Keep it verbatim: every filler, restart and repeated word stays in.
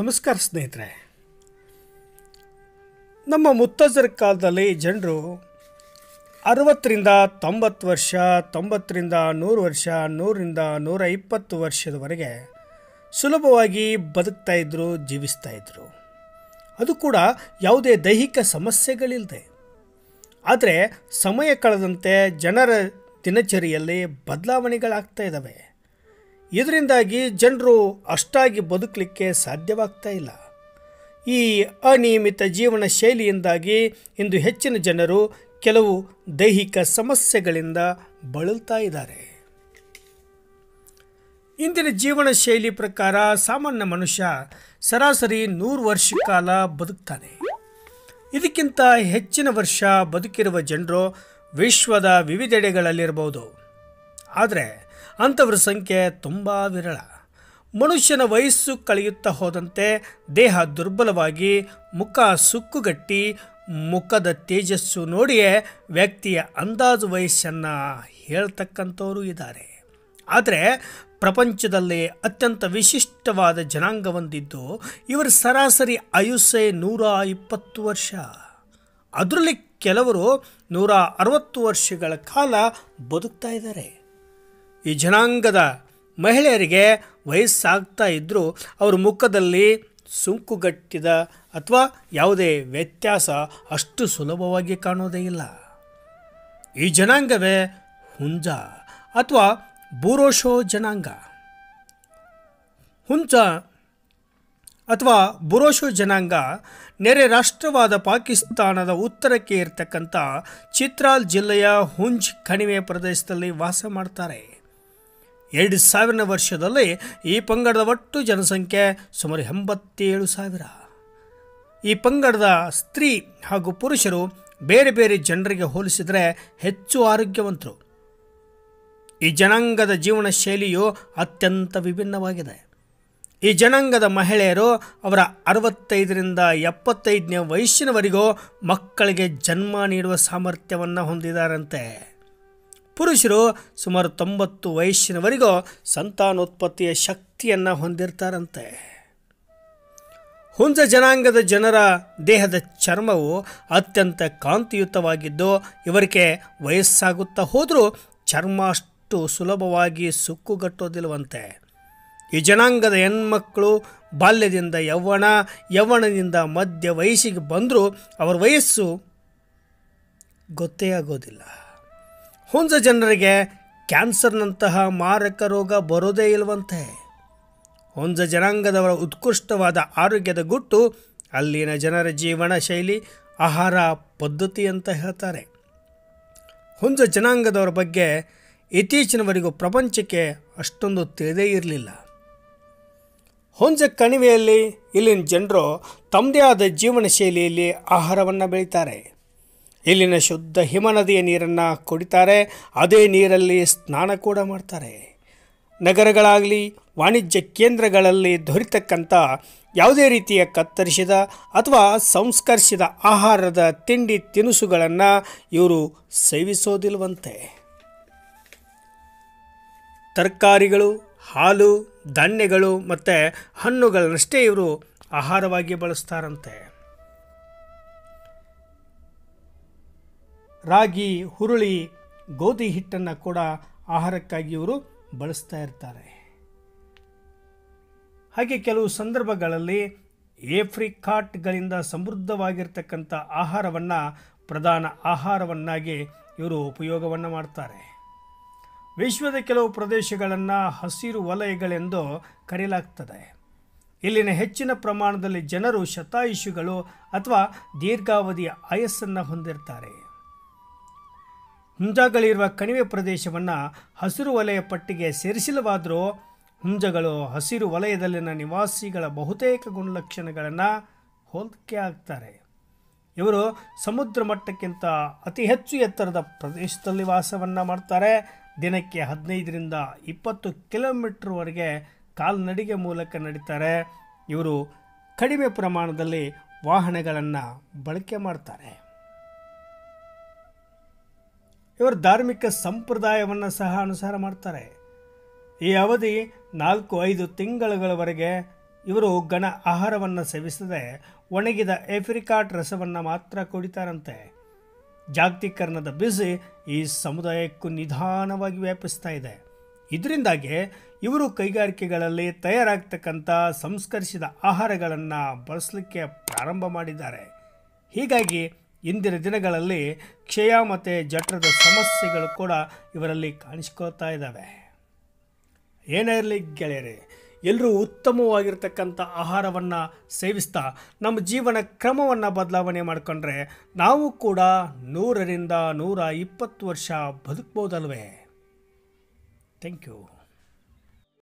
ನಮಸ್ಕಾರ ಸ್ನೇಹಿತರೆ. ನಮ್ಮ ಮುತ್ತಜ್ಜರ ಕಾಲದಲ್ಲಿ ಜನರು ಅರವತ್ತರಿಂದ ತೊಂಬತ್ತು ವರ್ಷ, ತೊಂಬತ್ತರಿಂದ ನೂರು ವರ್ಷ, ನೂರರಿಂದ ನೂರ ಇಪ್ಪತ್ತು ವರ್ಷದವರೆಗೆ ಸುಲಭವಾಗಿ ಬದುಕ್ತಾ ಇದ್ದರು, ಜೀವಿಸ್ತಾ ಇದ್ದರು. ಅದು ಕೂಡ ಯಾವುದೇ ದೈಹಿಕ ಸಮಸ್ಯೆಗಳಿಲ್ಲದೆ. ಆದರೆ ಸಮಯ ಕಳೆದಂತೆ ಜನರ ದಿನಚರಿಯಲ್ಲಿ ಬದಲಾವಣೆಗಳಾಗ್ತಾ ಇದ್ದಾವೆ. ಇದರಿಂದಾಗಿ ಜನರು ಅಷ್ಟಾಗಿ ಬದುಕಲಿಕ್ಕೆ ಸಾಧ್ಯವಾಗ್ತಾ ಇಲ್ಲ. ಈ ಅನಿಯಮಿತ ಜೀವನ ಶೈಲಿಯಿಂದಾಗಿ ಇಂದು ಹೆಚ್ಚಿನ ಜನರು ಕೆಲವು ದೈಹಿಕ ಸಮಸ್ಯೆಗಳಿಂದ ಬಳಲ್ತಾ ಇದ್ದಾರೆ. ಇಂದಿನ ಜೀವನ ಶೈಲಿ ಪ್ರಕಾರ ಸಾಮಾನ್ಯ ಮನುಷ್ಯ ಸರಾಸರಿ ನೂರು ವರ್ಷ ಕಾಲ ಬದುಕ್ತಾನೆ. ಇದಕ್ಕಿಂತ ಹೆಚ್ಚಿನ ವರ್ಷ ಬದುಕಿರುವ ಜನರು ವಿಶ್ವದ ವಿವಿಧೆಡೆಗಳಲ್ಲಿರಬಹುದು. ಆದರೆ ಅಂಥವ್ರ ಸಂಖ್ಯೆ ತುಂಬ ವಿರಳ. ಮನುಷ್ಯನ ವಯಸ್ಸು ಕಳೆಯುತ್ತಾ ಹೋದಂತೆ ದೇಹ ದುರ್ಬಲವಾಗಿ, ಮುಖ ಸುಕ್ಕುಗಟ್ಟಿ, ಮುಖದ ತೇಜಸ್ಸು ನೋಡಿಯೇ ವ್ಯಕ್ತಿಯ ಅಂದಾಜು ವಯಸ್ಸನ್ನು ಹೇಳ್ತಕ್ಕಂಥವರು ಇದ್ದಾರೆ. ಆದರೆ ಪ್ರಪಂಚದಲ್ಲಿ ಅತ್ಯಂತ ವಿಶಿಷ್ಟವಾದ ಜನಾಂಗ ಹೊಂದಿದ್ದು ಇವರ ಸರಾಸರಿ ಆಯುಷ್ಯ ನೂರ ಇಪ್ಪತ್ತು ವರ್ಷ. ಅದರಲ್ಲಿ ಕೆಲವರು ನೂರ ಅರವತ್ತು ವರ್ಷಗಳ ಕಾಲ ಬದುಕ್ತಾ ಇದ್ದಾರೆ. ಈ ಜನಾಂಗದ ಮಹಿಳೆಯರಿಗೆ ವಯಸ್ಸಾಗ್ತಾ ಇದ್ದರೂ ಅವ್ರ ಮುಖದಲ್ಲಿ ಸುಂಕುಗಟ್ಟಿದ ಅಥವಾ ಯಾವುದೇ ವ್ಯತ್ಯಾಸ ಅಷ್ಟು ಸುಲಭವಾಗಿ ಕಾಣೋದೇ ಇಲ್ಲ. ಈ ಜನಾಂಗವೇ ಹುಂಜ ಅಥವಾ ಬುರೋಶೋ ಜನಾಂಗ. ಹುಂಜ ಅಥವಾ ಬುರೋಶೋ ಜನಾಂಗ ನೆರೆ ರಾಷ್ಟ್ರವಾದ ಪಾಕಿಸ್ತಾನದ ಉತ್ತರಕ್ಕೆ ಇರತಕ್ಕಂಥ ಚಿತ್ರಾಲ್ ಜಿಲ್ಲೆಯ ಹುಂಜ್ ಕಣಿವೆ ಪ್ರದೇಶದಲ್ಲಿ ವಾಸ ಮಾಡ್ತಾರೆ. ಎರಡು ಸಾವಿರ ವರ್ಷದಲ್ಲಿ ಈ ಪಂಗಡದ ಒಟ್ಟು ಜನಸಂಖ್ಯೆ ಸುಮಾರು ಎಂಬತ್ತೇಳು ಸಾವಿರ. ಈ ಪಂಗಡದ ಸ್ತ್ರೀ ಹಾಗೂ ಪುರುಷರು ಬೇರೆ ಬೇರೆ ಜನರಿಗೆ ಹೋಲಿಸಿದರೆ ಹೆಚ್ಚು ಆರೋಗ್ಯವಂತರು. ಈ ಜನಾಂಗದ ಜೀವನ ಶೈಲಿಯು ಅತ್ಯಂತ ವಿಭಿನ್ನವಾಗಿದೆ. ಈ ಜನಾಂಗದ ಮಹಿಳೆಯರು ಅವರ ಅರವತ್ತೈದರಿಂದ ಎಪ್ಪತ್ತೈದನೇ ವಯಸ್ಸಿನವರೆಗೂ ಮಕ್ಕಳಿಗೆ ಜನ್ಮ ನೀಡುವ ಸಾಮರ್ಥ್ಯವನ್ನು ಹೊಂದಿದ್ದಾರಂತೆ. ಪುರುಷರು ಸುಮಾರು ತೊಂಬತ್ತು ವಯಸ್ಸಿನವರೆಗೂ ಸಂತಾನೋತ್ಪತ್ತಿಯ ಶಕ್ತಿಯನ್ನು ಹೊಂದಿರ್ತಾರಂತೆ. ಹುಂಜ ಜನಾಂಗದ ಜನರ ದೇಹದ ಚರ್ಮವು ಅತ್ಯಂತ ಕಾಂತಿಯುತವಾಗಿದ್ದು ಇವರಿಗೆ ವಯಸ್ಸಾಗುತ್ತಾ ಹೋದರೂ ಚರ್ಮ ಅಷ್ಟು ಸುಲಭವಾಗಿ ಸುಕ್ಕುಗಟ್ಟೋದಿಲ್ಲವಂತೆ. ಈ ಜನಾಂಗದ ಹೆಣ್ಮಕ್ಕಳು ಬಾಲ್ಯದಿಂದ ಯೌವನ, ಯೌವನದಿಂದ ಮಧ್ಯ ವಯಸ್ಸಿಗೆ ಬಂದರೂ ಅವರ ವಯಸ್ಸು ಗೊತ್ತೇ ಆಗೋದಿಲ್ಲ. ಹುಂಜ ಜನರಿಗೆ ಕ್ಯಾನ್ಸರ್ನಂತಹ ಮಾರಕ ರೋಗ ಬರೋದೇ ಇಲ್ಲವಂತೆ. ಹುಂಜ ಜನಾಂಗದವರ ಉತ್ಕೃಷ್ಟವಾದ ಆರೋಗ್ಯದ ಗುಟ್ಟು ಅಲ್ಲಿನ ಜನರ ಜೀವನ ಶೈಲಿ, ಆಹಾರ ಪದ್ಧತಿ ಅಂತ ಹೇಳ್ತಾರೆ. ಹುಂಜ ಜನಾಂಗದವರ ಬಗ್ಗೆ ಇತ್ತೀಚಿನವರೆಗೂ ಪ್ರಪಂಚಕ್ಕೆ ಅಷ್ಟೊಂದು ತಿಳಿದೇ ಇರಲಿಲ್ಲ. ಹುಂಜ ಕಣಿವೆಯಲ್ಲಿ ಇಲ್ಲಿನ ಜನರು ತಮ್ಮದೇ ಆದ ಜೀವನ ಶೈಲಿಯಲ್ಲಿ ಆಹಾರವನ್ನು ಬೆಳೀತಾರೆ. ಇಲ್ಲಿನ ಶುದ್ಧ ಹಿಮನದಿಯ ನೀರನ್ನು ಕುಡಿತಾರೆ. ಅದೇ ನೀರಲ್ಲಿ ಸ್ನಾನ ಕೂಡ ಮಾಡ್ತಾರೆ. ನಗರಗಳಾಗಲಿ ವಾಣಿಜ್ಯ ಕೇಂದ್ರಗಳಲ್ಲಿ ದೊರೆತಕ್ಕಂಥ ಯಾವುದೇ ರೀತಿಯ ಕತ್ತರಿಸಿದ ಅಥವಾ ಸಂಸ್ಕರಿಸಿದ ಆಹಾರದ ತಿಂಡಿ ತಿನಿಸುಗಳನ್ನು ಇವರು ಸೇವಿಸೋದಿಲ್ವಂತೆ. ತರಕಾರಿಗಳು, ಹಾಲು, ಧಾನ್ಯಗಳು ಮತ್ತು ಹಣ್ಣುಗಳನ್ನಷ್ಟೇ ಇವರು ಆಹಾರವಾಗಿ ಬಳಸ್ತಾರಂತೆ. ರಾಗಿ, ಹುರುಳಿ, ಗೋಧಿ ಹಿಟ್ಟನ್ನು ಕೂಡ ಆಹಾರಕ್ಕಾಗಿ ಇವರು ಬಳಸ್ತಾ ಇರ್ತಾರೆ. ಹಾಗೆ ಕೆಲವು ಸಂದರ್ಭಗಳಲ್ಲಿ ಏಪ್ರಿಕಾಟ್ಗಳಿಂದ ಸಮೃದ್ಧವಾಗಿರ್ತಕ್ಕಂಥ ಆಹಾರವನ್ನು ಪ್ರಧಾನ ಆಹಾರವನ್ನಾಗಿ ಇವರು ಉಪಯೋಗವನ್ನು ಮಾಡ್ತಾರೆ. ವಿಶ್ವದ ಕೆಲವು ಪ್ರದೇಶಗಳನ್ನು ಹಸಿರು ವಲಯಗಳೆಂದು ಕರೆಯಲಾಗ್ತದೆ. ಇಲ್ಲಿನ ಹೆಚ್ಚಿನ ಪ್ರಮಾಣದಲ್ಲಿ ಜನರು ಶತಾಯುಷಿಗಳು ಅಥವಾ ದೀರ್ಘಾವಧಿಯ ಆಯಸ್ಸನ್ನು ಹೊಂದಿರ್ತಾರೆ. ಹುಂಜಗಳಿರುವ ಕಣಿವೆ ಪ್ರದೇಶವನ್ನು ಹಸಿರು ವಲಯ ಪಟ್ಟಿಗೆ ಸೇರಿಸಿಲ್ಲವಾದರೂ ಹುಂಜಗಳು ಹಸಿರು ವಲಯದಲ್ಲಿನ ನಿವಾಸಿಗಳ ಬಹುತೇಕ ಗುಣಲಕ್ಷಣಗಳನ್ನು ಹೋಲಿಕೆ ಆಗ್ತಾರೆ. ಇವರು ಸಮುದ್ರ ಮಟ್ಟಕ್ಕಿಂತ ಅತಿ ಹೆಚ್ಚು ಎತ್ತರದ ಪ್ರದೇಶದಲ್ಲಿ ವಾಸವನ್ನು ಮಾಡ್ತಾರೆ. ದಿನಕ್ಕೆ ಹದಿನೈದರಿಂದ ಇಪ್ಪತ್ತು ಕಿಲೋಮೀಟರ್ವರೆಗೆ ಕಾಲ್ನಡಿಗೆ ಮೂಲಕ ನಡೀತಾರೆ. ಇವರು ಕಡಿಮೆ ಪ್ರಮಾಣದಲ್ಲಿ ವಾಹನಗಳನ್ನು ಬಳಕೆ ಮಾಡ್ತಾರೆ. ಇವರು ಧಾರ್ಮಿಕ ಸಂಪ್ರದಾಯವನ್ನು ಸಹ ಅನುಸಾರ ಮಾಡ್ತಾರೆ. ಈ ಅವಧಿ ನಾಲ್ಕು ಐದು ತಿಂಗಳುಗಳವರೆಗೆ ಇವರು ಘನ ಆಹಾರವನ್ನು ಸೇವಿಸದೆ ಒಣಗಿದ ಏಪ್ರಿಕಾಟ್ ರಸವನ್ನು ಮಾತ್ರ ಕುಡಿತಾರಂತೆ. ಜಾಗತೀಕರಣದ ಬಿಸಿ ಈ ಸಮುದಾಯಕ್ಕೂ ನಿಧಾನವಾಗಿ ವ್ಯಾಪಿಸ್ತಾ ಇದೆ. ಇದರಿಂದಾಗಿ ಇವರು ಕೈಗಾರಿಕೆಗಳಲ್ಲಿ ತಯಾರಾಗ್ತಕ್ಕಂಥ ಸಂಸ್ಕರಿಸಿದ ಆಹಾರಗಳನ್ನು ಬಳಸಲಿಕ್ಕೆ ಪ್ರಾರಂಭ ಮಾಡಿದ್ದಾರೆ. ಹೀಗಾಗಿ ಇಂದಿನ ದಿನಗಳಲ್ಲಿ ಕ್ಷಯ ಮತ್ತು ಜಠರದ ಸಮಸ್ಯೆಗಳು ಕೂಡ ಇವರಲ್ಲಿ ಕಾಣಿಸ್ಕೊಳ್ತಾ ಇದ್ದಾವೆ. ಏನೇ ಇರಲಿ ಗೆಳೆಯರೆ, ಎಲ್ಲರೂ ಉತ್ತಮವಾಗಿರ್ತಕ್ಕಂಥ ಆಹಾರವನ್ನು ಸೇವಿಸ್ತಾ ನಮ್ಮ ಜೀವನ ಕ್ರಮವನ್ನು ಬದಲಾವಣೆ ಮಾಡಿಕೊಂಡ್ರೆ ನಾವು ಕೂಡ ನೂರರಿಂದ ನೂರ ಇಪ್ಪತ್ತು ವರ್ಷ ಬದುಕ್ಬೋದಲ್ವೇ? Thank you.